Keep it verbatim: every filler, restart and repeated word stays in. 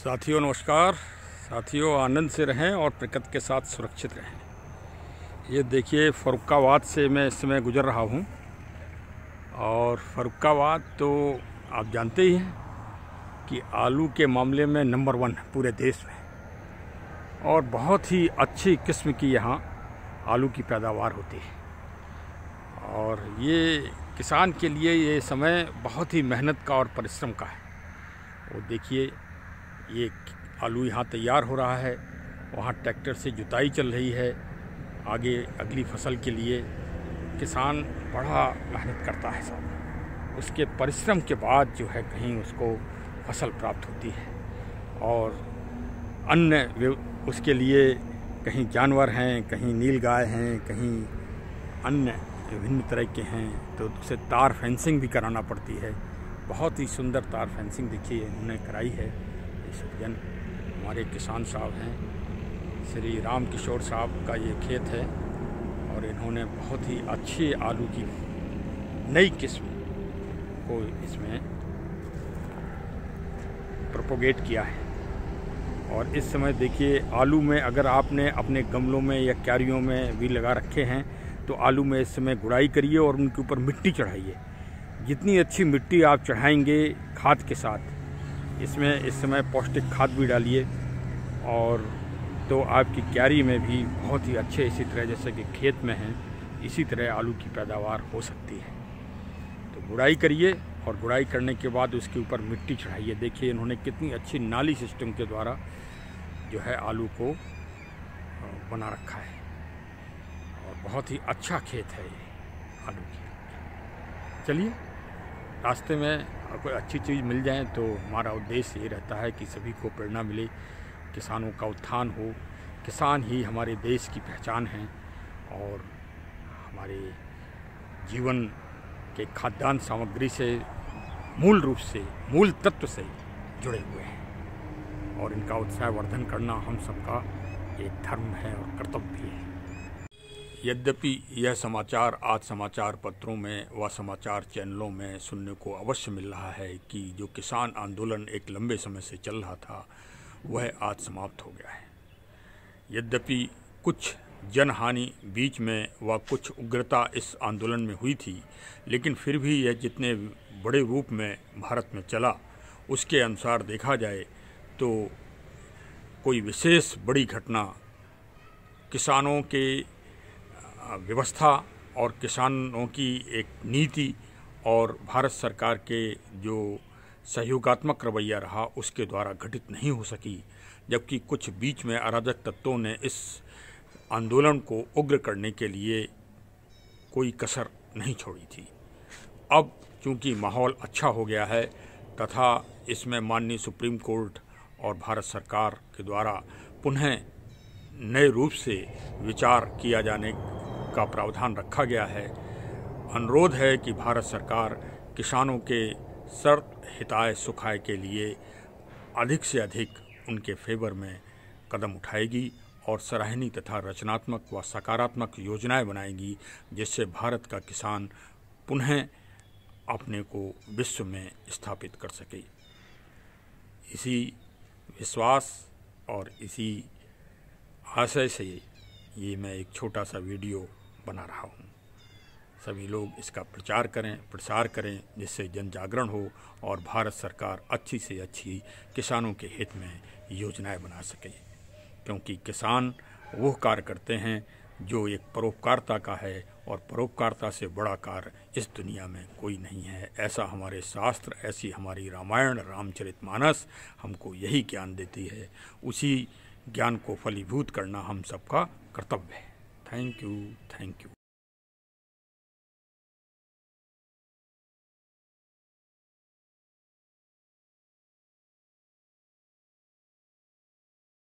साथियों नमस्कार। साथियों आनंद से रहें और प्रकृति के साथ सुरक्षित रहें। ये देखिए फ़र्रुखाबाद से मैं इस समय गुज़र रहा हूँ और फ़र्रुखाबाद तो आप जानते ही हैं कि आलू के मामले में नंबर वन है पूरे देश में और बहुत ही अच्छी किस्म की यहाँ आलू की पैदावार होती है। और ये किसान के लिए ये समय बहुत ही मेहनत का और परिश्रम का है। वो देखिए ये आलू यहाँ तैयार हो रहा है, वहाँ ट्रैक्टर से जुताई चल रही है। आगे अगली फसल के लिए किसान बड़ा मेहनत करता है साहब। उसके परिश्रम के बाद जो है कहीं उसको फसल प्राप्त होती है और अन्य उसके लिए कहीं जानवर हैं, कहीं नीलगाय हैं, कहीं अन्य विभिन्न तरह के हैं, तो उसे तार फेंसिंग भी कराना पड़ती है। बहुत ही सुंदर तार फेंसिंग देखिए इन्होंने कराई है। सज्जन हमारे किसान साहब हैं, श्री राम किशोर साहब का ये खेत है और इन्होंने बहुत ही अच्छी आलू की नई किस्म को इसमें प्रोपोगेट किया है। और इस समय देखिए आलू में अगर आपने अपने गमलों में या क्यारियों में भी लगा रखे हैं तो आलू में इस समय गुड़ाई करिए और उनके ऊपर मिट्टी चढ़ाइए। जितनी अच्छी मिट्टी आप चढ़ाएंगे खाद के साथ, इसमें इस समय पौष्टिक खाद भी डालिए और तो आपकी क्यारी में भी बहुत ही अच्छे इसी तरह जैसे कि खेत में हैं इसी तरह आलू की पैदावार हो सकती है। तो गुड़ाई करिए और गुड़ाई करने के बाद उसके ऊपर मिट्टी चढ़ाइए। देखिए इन्होंने कितनी अच्छी नाली सिस्टम के द्वारा जो है आलू को बना रखा है और बहुत ही अच्छा खेत है ये आलू की। चलिए रास्ते में कोई अच्छी चीज़ मिल जाए तो हमारा उद्देश्य ये रहता है कि सभी को प्रेरणा मिले, किसानों का उत्थान हो। किसान ही हमारे देश की पहचान है और हमारे जीवन के खाद्यान्न सामग्री से मूल रूप से मूल तत्व से जुड़े हुए हैं और इनका उत्साहवर्धन करना हम सबका एक धर्म है और कर्तव्य भी है। यद्यपि यह समाचार आज समाचार पत्रों में व समाचार चैनलों में सुनने को अवश्य मिल रहा है कि जो किसान आंदोलन एक लंबे समय से चल रहा था वह आज समाप्त हो गया है। यद्यपि कुछ जनहानि बीच में व कुछ उग्रता इस आंदोलन में हुई थी, लेकिन फिर भी यह जितने बड़े रूप में भारत में चला उसके अनुसार देखा जाए तो कोई विशेष बड़ी घटना किसानों के व्यवस्था और किसानों की एक नीति और भारत सरकार के जो सहयोगात्मक रवैया रहा उसके द्वारा घटित नहीं हो सकी। जबकि कुछ बीच में अराजक तत्वों ने इस आंदोलन को उग्र करने के लिए कोई कसर नहीं छोड़ी थी। अब चूंकि माहौल अच्छा हो गया है तथा इसमें माननीय सुप्रीम कोर्ट और भारत सरकार के द्वारा पुनः नए रूप से विचार किया जाने का प्रावधान रखा गया है। अनुरोध है कि भारत सरकार किसानों के सर्व हिताय सुखाय के लिए अधिक से अधिक उनके फेवर में कदम उठाएगी और सराहनीय तथा रचनात्मक व सकारात्मक योजनाएं बनाएगी जिससे भारत का किसान पुनः अपने को विश्व में स्थापित कर सके। इसी विश्वास और इसी आशय से ये मैं एक छोटा सा वीडियो बना रहा हूँ। सभी लोग इसका प्रचार करें, प्रसार करें जिससे जन जागरण हो और भारत सरकार अच्छी से अच्छी किसानों के हित में योजनाएं बना सके। क्योंकि किसान वो कार्य करते हैं जो एक परोपकारता का है और परोपकारता से बड़ा कार्य इस दुनिया में कोई नहीं है। ऐसा हमारे शास्त्र, ऐसी हमारी रामायण रामचरितमानस हमको यही ज्ञान देती है। उसी ज्ञान को फलीभूत करना हम सबका कर्तव्य है। Thank you, thank you.